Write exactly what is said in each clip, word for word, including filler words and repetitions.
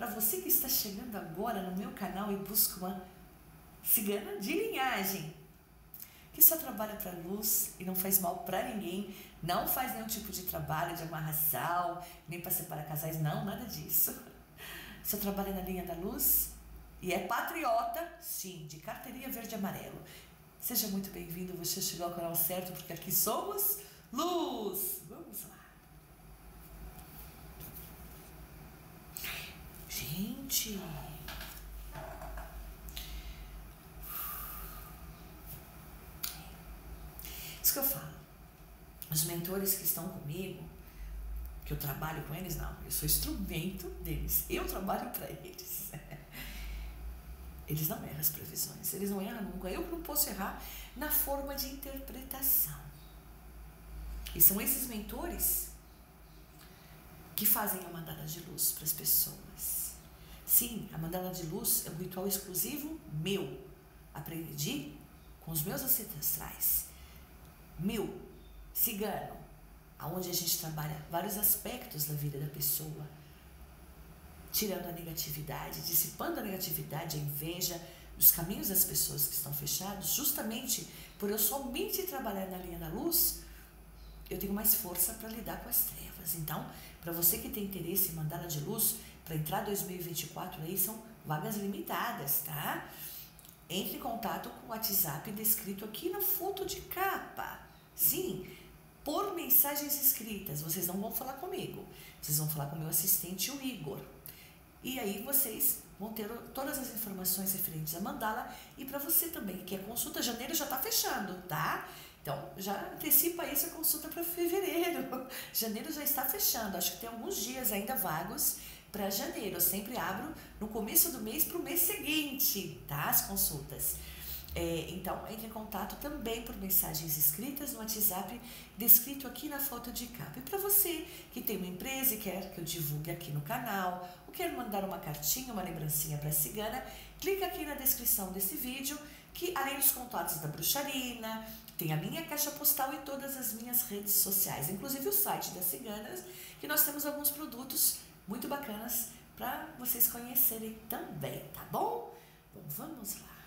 para você que está chegando agora no meu canal e busca uma cigana de linhagem, que só trabalha para luz e não faz mal para ninguém, não faz nenhum tipo de trabalho de amarração, nem para separar casais, não, nada disso. Só trabalha na linha da luz e é patriota, sim, de carteirinha verde e amarelo. Seja muito bem-vindo, você chegou ao canal certo, porque aqui somos luz. Vamos lá. Gente, isso que eu falo, os mentores que estão comigo, que eu trabalho com eles, não, eu sou instrumento deles, eu trabalho para eles. Eles não erram as previsões, eles não erram nunca, eu não posso errar na forma de interpretação. E são esses mentores que fazem a mandala de luz para as pessoas. Sim, a mandala de luz é um ritual exclusivo meu. Aprendi com os meus ancestrais. Meu, cigano, onde a gente trabalha vários aspectos da vida da pessoa, tirando a negatividade, dissipando a negatividade, a inveja, os caminhos das pessoas que estão fechados, justamente por eu somente trabalhar na linha da luz, eu tenho mais força para lidar com as trevas. Então, para você que tem interesse em mandala de luz, para entrar dois mil e vinte e quatro aí, são vagas limitadas, tá? Entre em contato com o WhatsApp descrito aqui na foto de capa. Sim, por mensagens escritas, vocês não vão falar comigo, vocês vão falar com o meu assistente, o Igor. E aí vocês vão ter todas as informações referentes à mandala. E para você também, que a consulta janeiro já está fechando, tá? Então, já antecipa isso a consulta para fevereiro. Janeiro já está fechando, acho que tem alguns dias ainda vagos para janeiro. Eu sempre abro no começo do mês para o mês seguinte, tá? As consultas. É, então, entre em contato também por mensagens escritas no WhatsApp, descrito aqui na foto de capa. E para você que tem uma empresa e quer que eu divulgue aqui no canal, ou quer mandar uma cartinha, uma lembrancinha para a cigana, clica aqui na descrição desse vídeo, que além dos contatos da Bruxarina, tem a minha caixa postal e todas as minhas redes sociais, inclusive o site das ciganas, que nós temos alguns produtos muito bacanas para vocês conhecerem também, tá bom? Bom, vamos lá.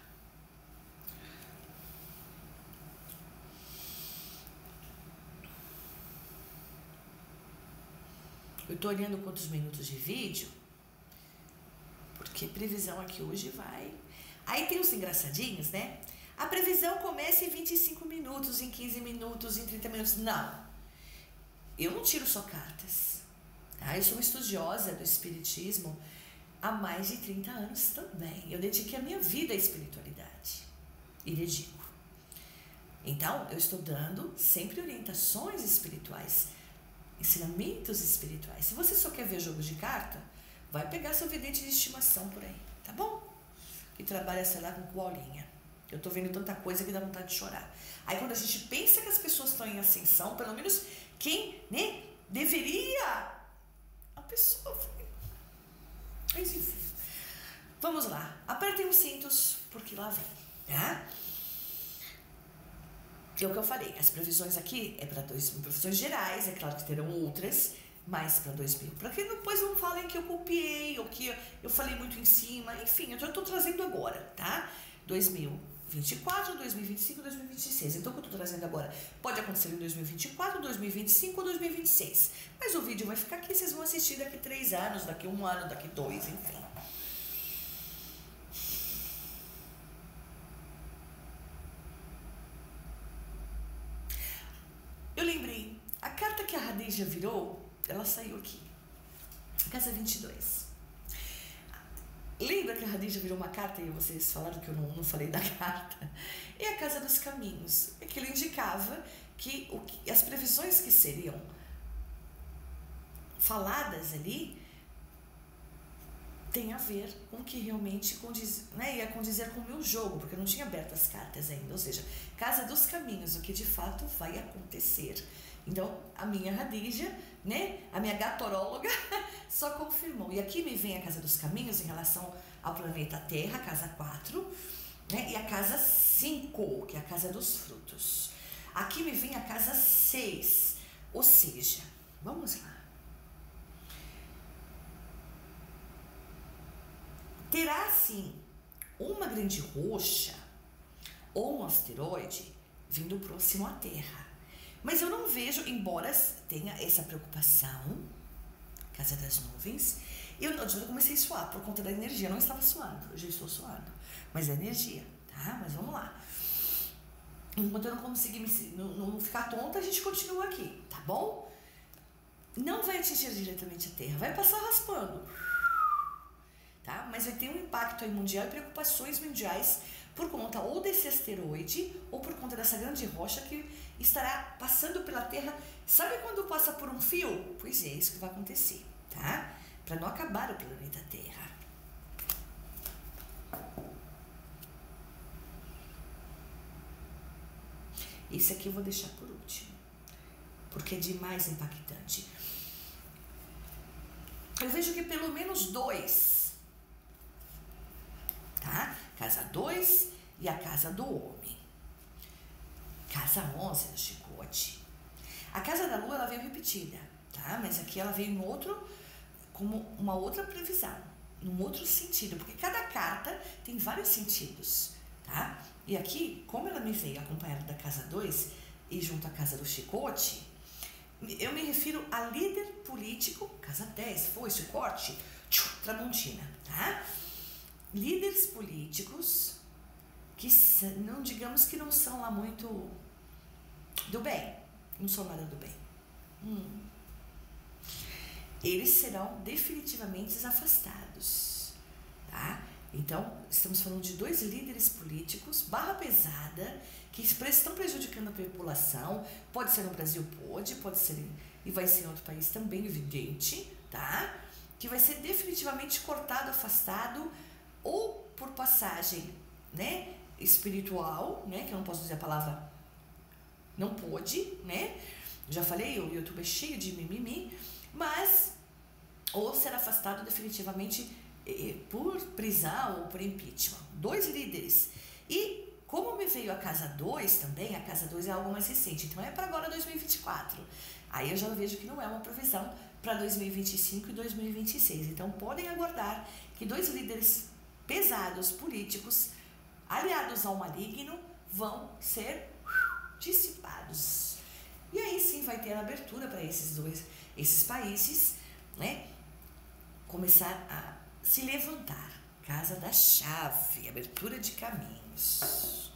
Eu tô olhando quantos minutos de vídeo, porque previsão aqui hoje vai... Aí tem os engraçadinhos, né? A previsão começa em vinte e cinco minutos, em quinze minutos, em trinta minutos. Não, eu não tiro só cartas. Tá? Eu sou uma estudiosa do espiritismo há mais de trinta anos também. Eu dediquei a minha vida à espiritualidade e dedico. Então, eu estou dando sempre orientações espirituais, ensinamentos espirituais. Se você só quer ver jogo de carta, vai pegar seu vidente de estimação por aí, tá bom? Que trabalha, sei lá, com colinha. Eu tô vendo tanta coisa que dá vontade de chorar. Aí quando a gente pensa que as pessoas estão em ascensão, pelo menos quem, né, deveria, a pessoa foi. Mas enfim, vamos lá. Apertem os cintos, porque lá vem, tá? É o que eu falei, as previsões aqui é para dois mil, previsões gerais, é claro que terão outras, mas para dois mil. Para que depois não falem que eu copiei ou que eu falei muito em cima, enfim, eu já estou trazendo agora, tá? dois mil e vinte e quatro, dois mil e vinte e cinco, dois mil e vinte e seis. Então, o que eu estou trazendo agora pode acontecer em dois mil e vinte e quatro, dois mil e vinte e cinco ou dois mil e vinte e seis. Mas o vídeo vai ficar aqui, vocês vão assistir daqui três anos, daqui um ano, daqui dois, enfim. Eu lembrei, a carta que a Radija virou, ela saiu aqui, casa vinte e dois. Lembra que a Radija virou uma carta e vocês falaram que eu não, não falei da carta? É a Casa dos Caminhos. É que ele indicava que, o que as previsões que seriam faladas ali tem a ver com o que realmente condiz, né, ia condizer com o meu jogo, porque eu não tinha aberto as cartas ainda. Ou seja, Casa dos Caminhos, o que de fato vai acontecer. Então, a minha Radija, né, a minha gatoróloga, só confirmou. E aqui me vem a Casa dos Caminhos em relação ao planeta Terra, casa quatro, né, e a casa cinco, que é a Casa dos Frutos. Aqui me vem a casa seis, ou seja, vamos lá. terá sim uma grande rocha ou um asteroide vindo próximo à Terra. Mas eu não vejo, embora tenha essa preocupação, casa das nuvens, eu, eu já comecei a suar por conta da energia. Eu não estava suando, eu já estou suando, mas é energia, tá? Mas vamos lá. Enquanto eu não conseguir me, não, não ficar tonta, a gente continua aqui, tá bom? Não vai atingir diretamente a Terra, vai passar raspando, tá? Mas vai ter um impacto aí mundial e preocupações mundiais por conta ou desse asteroide ou por conta dessa grande rocha que estará passando pela Terra. Sabe quando passa por um fio? Pois é, isso que vai acontecer, tá? Para não acabar o planeta Terra. Esse aqui eu vou deixar por último, porque é demais impactante. Eu vejo que pelo menos dois, tá? Casa dois e a casa do homem. Casa onze do chicote. A casa da lua, ela veio repetida, tá? Mas aqui ela veio em outro, como uma outra previsão, num outro sentido, porque cada carta tem vários sentidos, tá? E aqui, como ela me veio acompanhada da casa dois e junto à casa do chicote, eu me refiro a líder político, casa dez, foice, corte, tchum, tramontina, tá? Líderes políticos que não, digamos que não são lá muito do bem, não são nada do bem. Hum. Eles serão definitivamente afastados, tá? Então, estamos falando de dois líderes políticos, barra pesada, que estão prejudicando a população. Pode ser no Brasil, pode, pode ser, e vai ser em outro país também, evidente, tá? Que vai ser definitivamente cortado, afastado, ou por passagem, né, espiritual, né, que eu não posso dizer a palavra não pode, né? Já falei, o YouTube é cheio de mimimi, mas ou ser afastado definitivamente por prisão ou por impeachment. Dois líderes. E como me veio a casa dois também, a casa dois é algo mais recente, então é para agora dois mil e vinte e quatro. Aí eu já vejo que não é uma previsão para dois mil e vinte e cinco e dois mil e vinte e seis. Então podem aguardar que dois líderes pesados, políticos, aliados ao maligno, vão ser dissipados. E aí sim vai ter a abertura para esses dois, esses países, né, começar a se levantar. Casa da chave, abertura de caminhos.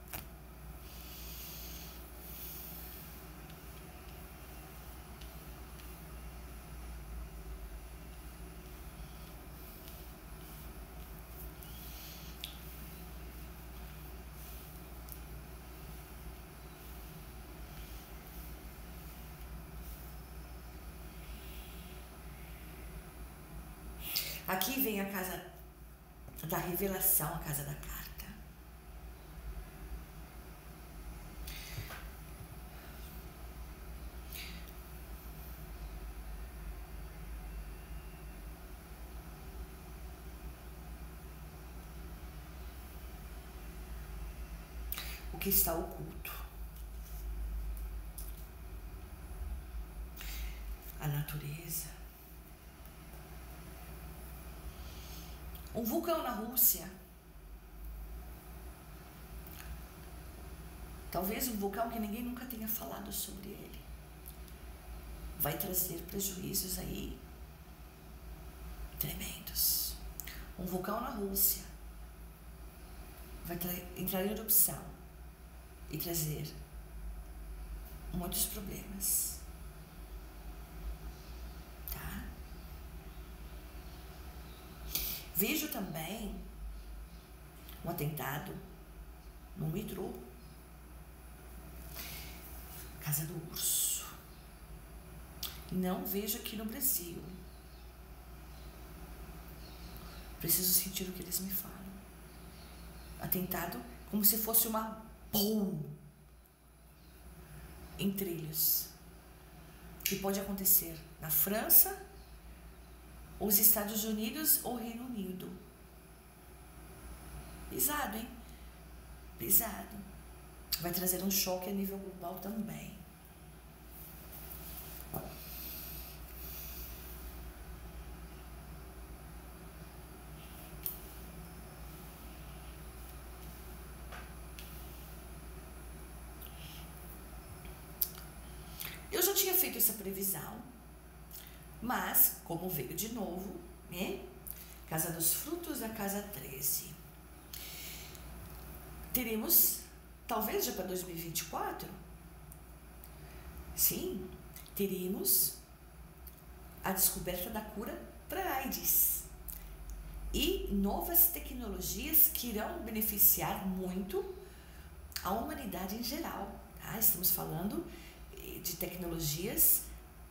Aqui vem a casa da revelação, a casa da carta. O que está oculto. A natureza. Um vulcão na Rússia. Talvez um vulcão que ninguém nunca tenha falado sobre ele. Vai trazer prejuízos aí tremendos. Um vulcão na Rússia vai entrar em erupção e trazer muitos problemas. Tá? Vejo também um atentado no metrô, Casa do Urso. Não vejo aqui no Brasil. Preciso sentir o que eles me falam. Atentado como se fosse uma pum em trilhos. Que pode acontecer na França, os Estados Unidos ou Reino Unido. Pesado, hein? Pesado. Vai trazer um choque a nível global também. feito essa previsão, mas, como veio de novo, né? Casa dos frutos, a casa treze. Teremos, talvez já para dois mil e vinte e quatro, sim, teremos a descoberta da cura para a AIDS e novas tecnologias que irão beneficiar muito a humanidade em geral. Tá? Estamos falando de tecnologias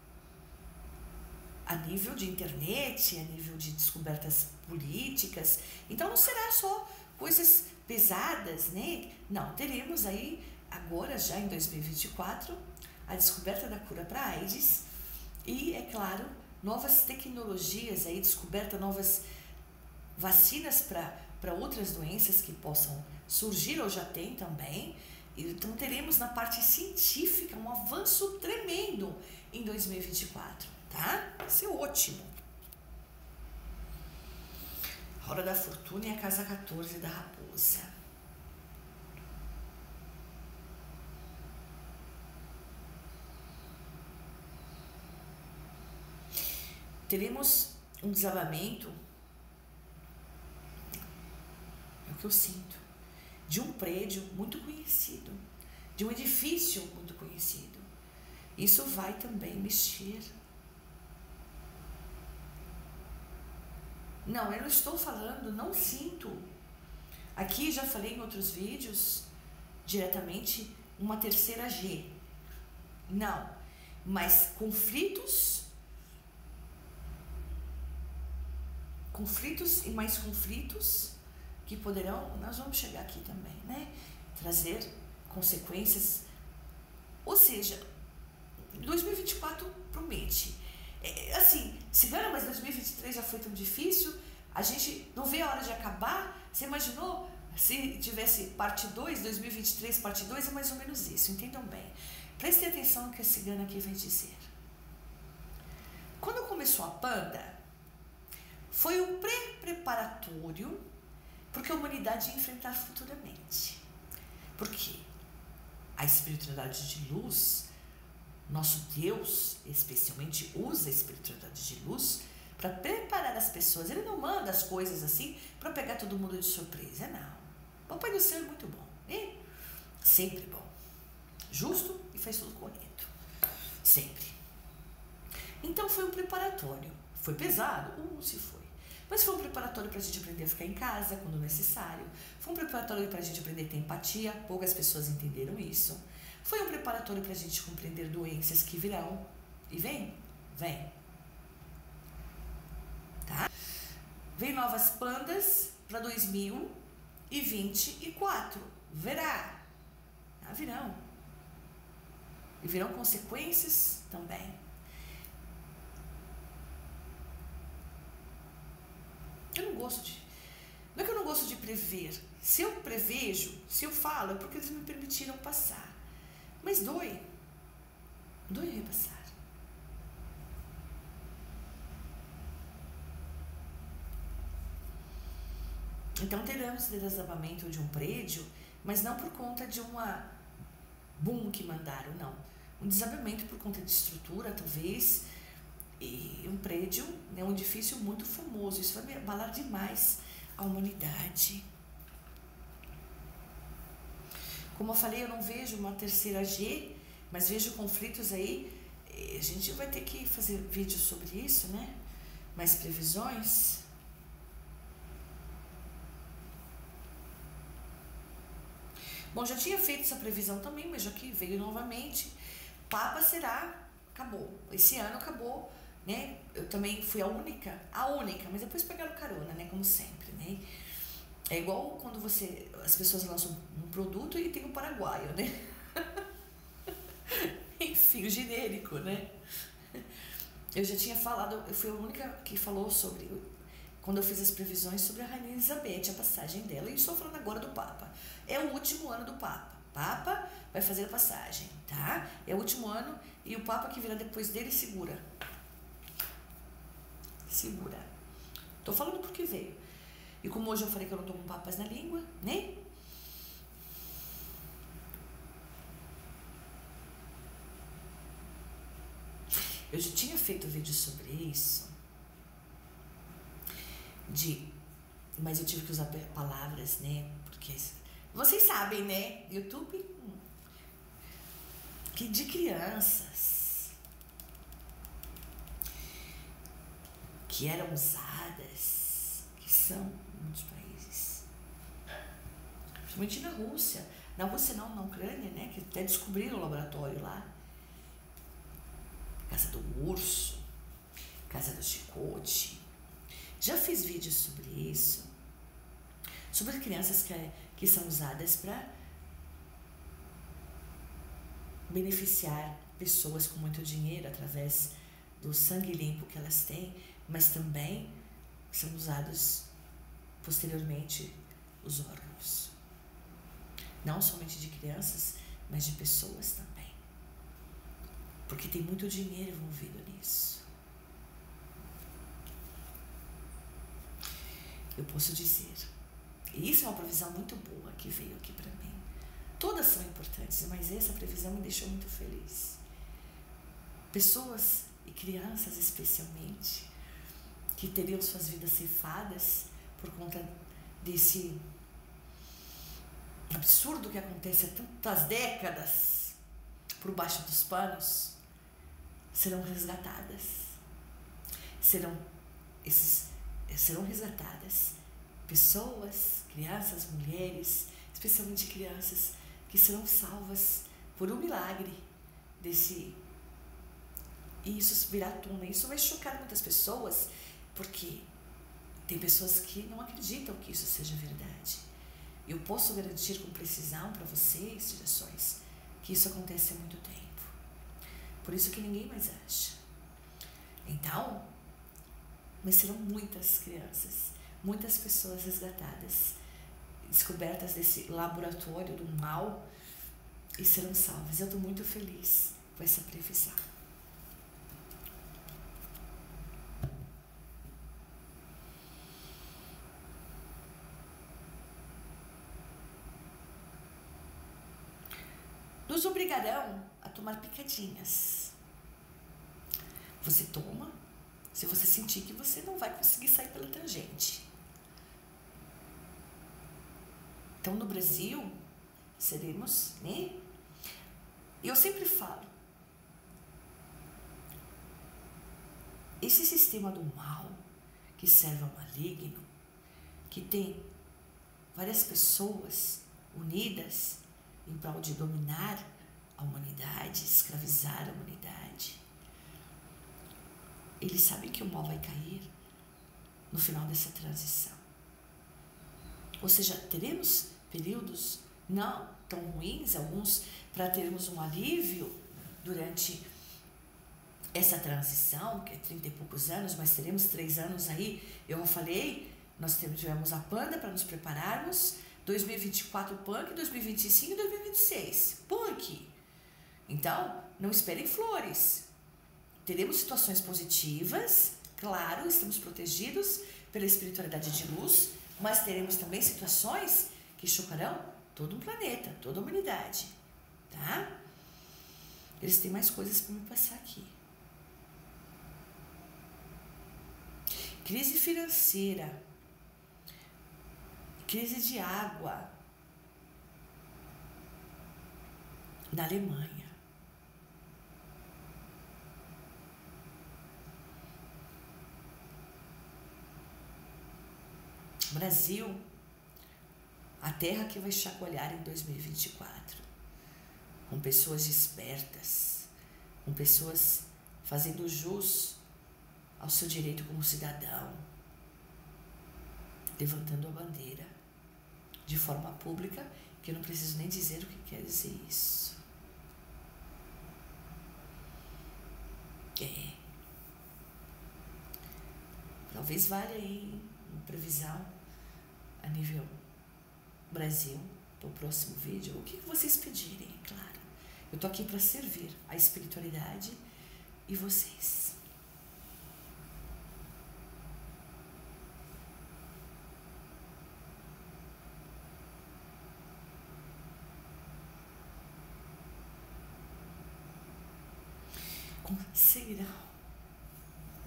a nível de internet, a nível de descobertas políticas. Então não será só coisas pesadas, né? Não, teremos aí agora já em dois mil e vinte e quatro a descoberta da cura para a AIDS e, é claro, novas tecnologias aí, descoberta novas vacinas para outras doenças que possam surgir ou já tem também. Então teremos na parte científica um avanço tremendo em dois mil e vinte e quatro, tá? Vai ser ótimo. A hora da fortuna e a casa quatorze da raposa. Teremos um desabamento, é o que eu sinto, de um prédio muito conhecido, de um edifício muito conhecido. Isso vai também mexer. Não, eu não estou falando, não sinto. Aqui já falei em outros vídeos, diretamente, uma terceira G. Não, mas conflitos, conflitos e mais conflitos que poderão, nós vamos chegar aqui também, né? Trazer consequências. Ou seja, dois mil e vinte e quatro promete. É, assim, se ganha, mas dois mil e vinte e três já foi tão difícil, a gente não vê a hora de acabar. Você imaginou se tivesse parte dois, dois mil e vinte e três, parte dois? É mais ou menos isso, entendam bem. Prestem atenção no que a cigana aqui vem dizer. Quando começou a Panda, foi um pré-preparatório porque a humanidade ia enfrentar futuramente. Porque a espiritualidade de luz, nosso Deus especialmente usa a espiritualidade de luz para preparar as pessoas. Ele não manda as coisas assim para pegar todo mundo de surpresa, não. O Papai do Céu é muito bom, né? Sempre bom. Justo e faz tudo correto. Sempre. Então foi um preparatório. Foi pesado? Uh, se foi. Mas foi um preparatório para a gente aprender a ficar em casa quando necessário. Foi um preparatório para a gente aprender a ter empatia. Poucas pessoas entenderam isso. Foi um preparatório para a gente compreender doenças que virão. E vem? Vem. Tá? Vem novas pandas para dois mil e vinte e quatro. Verá. Ah, virão. E virão consequências também. Eu não gosto de... Não é que eu não gosto de prever. Se eu prevejo, se eu falo, é porque eles me permitiram passar. Mas dói. Dói repassar. Então teremos desabamento de um prédio, mas não por conta de uma boom que mandaram, não. Um desabamento por conta de estrutura, talvez... E um prédio, né, um edifício muito famoso. Isso vai abalar demais a humanidade. Como eu falei, eu não vejo uma terceira G, mas vejo conflitos aí. A gente vai ter que fazer vídeo sobre isso, né? Mais previsões. Bom, já tinha feito essa previsão também, mas já que veio novamente. Papa será, acabou. Esse ano acabou. Né? Eu também fui a única, a única, mas depois pegaram carona, né? Como sempre, né? É igual quando você, as pessoas lançam um produto e tem um paraguaio, né? Enfim, o genérico, né? Eu já tinha falado, eu fui a única que falou sobre, quando eu fiz as previsões sobre a Rainha Elizabeth, a passagem dela, e estou falando agora do Papa. É o último ano do Papa. Papa vai fazer a passagem, tá? É o último ano e o Papa que virá depois dele segura. Segura. Tô falando porque veio. E como hoje eu falei que eu não tô com papas na língua, né? sobre isso, de, mas eu tive que usar palavras, né? Porque vocês sabem, né? YouTube, que de crianças que eram usadas, que são em muitos países, principalmente na Rússia, na Rússia não, na Ucrânia, né? Que até descobriram o laboratório lá, Casa do Urso, Casa do Chicote. Já fiz vídeos sobre isso, sobre crianças que, que são usadas para beneficiar pessoas com muito dinheiro através do sangue limpo que elas têm, mas também são usados posteriormente os órgãos. Não somente de crianças, mas de pessoas também. Porque tem muito dinheiro envolvido nisso. Eu posso dizer, e isso é uma previsão muito boa que veio aqui para mim. Todas são importantes, mas essa previsão me deixou muito feliz. Pessoas e crianças especialmente, que teriam suas vidas ceifadas por conta desse absurdo que acontece há tantas décadas por baixo dos panos, serão resgatadas. Serão, esses, serão resgatadas pessoas, crianças, mulheres, especialmente crianças, que serão salvas por um milagre desse... E isso virá à tona. Isso vai chocar muitas pessoas, porque tem pessoas que não acreditam que isso seja verdade. Eu posso garantir com precisão para vocês, gerações, que isso acontece há muito tempo. Por isso que ninguém mais acha. Então, mas serão muitas crianças, muitas pessoas resgatadas, descobertas desse laboratório do mal e serão salvas. Eu estou muito feliz com essa previsão. Nos obrigarão a tomar picadinhas. Você toma, se você sentir que você não vai conseguir sair pela tangente. Então, no Brasil, seremos, né? Eu sempre falo, esse sistema do mal, que serve ao maligno, que tem várias pessoas unidas em prol de dominar a humanidade, escravizar a humanidade. Ele sabe que o mal vai cair no final dessa transição. Ou seja, teremos períodos não tão ruins, alguns, para termos um alívio durante essa transição, que é trinta e poucos anos, mas teremos três anos aí. Eu falei, nós tivemos a Panda para nos prepararmos, dois mil e vinte e quatro Punk, dois mil e vinte e cinco e dois mil e vinte e seis Punk. Então, não esperem flores. Teremos situações positivas, claro, estamos protegidos pela espiritualidade de luz, mas teremos também situações que chocarão todo um planeta, toda a humanidade, tá? Eles têm mais coisas para me passar aqui. Crise financeira, crise de água na Alemanha. Brasil, a terra que vai chacoalhar em dois mil e vinte e quatro, com pessoas despertas, com pessoas fazendo jus ao seu direito como cidadão, levantando a bandeira de forma pública, que eu não preciso nem dizer o que quer dizer isso. É. Talvez valha aí uma previsão a nível Brasil, para o próximo vídeo, o que vocês pedirem, é claro. Eu tô aqui para servir a espiritualidade e vocês. Conseguirão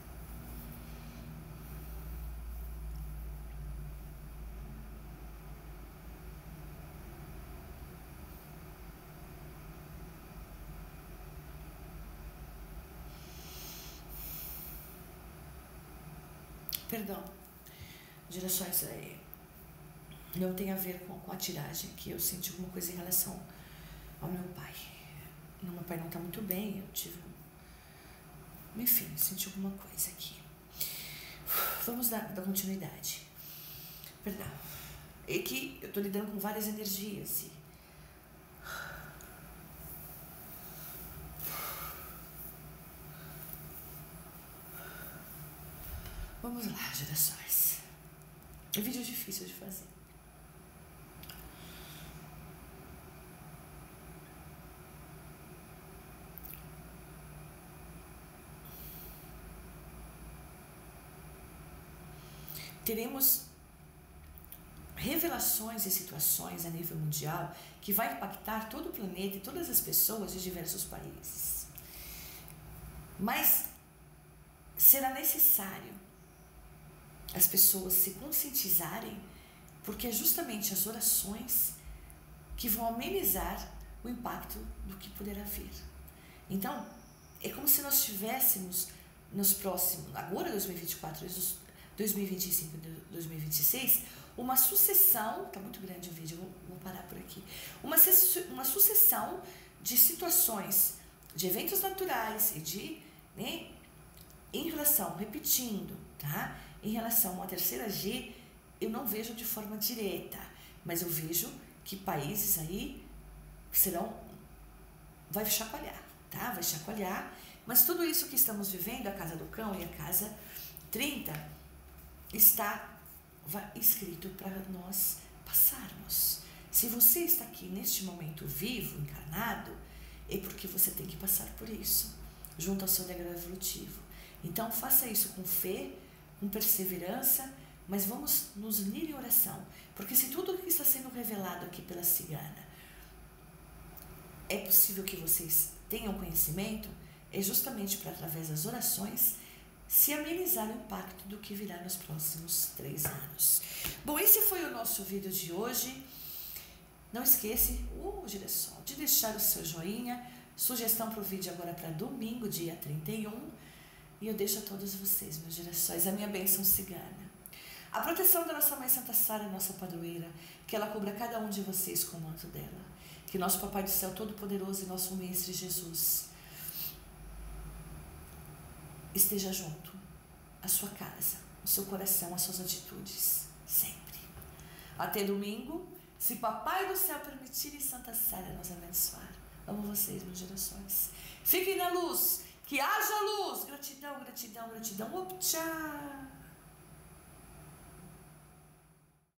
perdão, gerações, é, não tem a ver com, com a tiragem, que eu senti alguma coisa em relação ao meu pai. O meu pai não está muito bem, eu tive, enfim, senti alguma coisa aqui. Vamos dar, dar continuidade. Perdão. É que eu estou lidando com várias energias e vamos lá, gerações. É vídeo difícil de fazer. Teremos revelações e situações a nível mundial que vai impactar todo o planeta e todas as pessoas de diversos países. Mas será necessário as pessoas se conscientizarem, porque é justamente as orações que vão amenizar o impacto do que poderá vir. Então, é como se nós tivéssemos nos próximos, agora dois mil e vinte e quatro, dois mil e vinte e cinco e dois mil e vinte e seis, uma sucessão, tá muito grande o vídeo, vou, vou parar por aqui, uma, uma sucessão de situações, de eventos naturais e de, né, em relação, repetindo, tá? Em relação à terceira G, eu não vejo de forma direta, mas eu vejo que países aí serão, vai chacoalhar, tá? Vai chacoalhar, mas tudo isso que estamos vivendo, a Casa do Cão e a Casa trinta, está escrito para nós passarmos. Se você está aqui neste momento vivo, encarnado, é porque você tem que passar por isso, junto ao seu degrau evolutivo. Então faça isso com fé, com perseverança, mas vamos nos unir em oração, porque se tudo que está sendo revelado aqui pela cigana é possível que vocês tenham conhecimento, é justamente para, através das orações, se amenizar o impacto do que virá nos próximos três anos. Bom, esse foi o nosso vídeo de hoje. Não esqueça, uh, girassol, de deixar o seu joinha. Sugestão para o vídeo agora para domingo, dia trinta e um. E eu deixo a todos vocês, meus girassóis, a minha bênção cigana. A proteção da nossa Mãe Santa Sara, nossa padroeira, que ela cubra cada um de vocês com o manto dela. Que nosso Papai do Céu Todo-Poderoso e nosso Mestre Jesus esteja junto, a sua casa, o seu coração, as suas atitudes, sempre. Até domingo, se Papai do Céu permitir e Santa Sara nos abençoar. Amo vocês, meus gerações. Fiquem na luz, que haja luz. Gratidão, gratidão, gratidão. Op, tchau.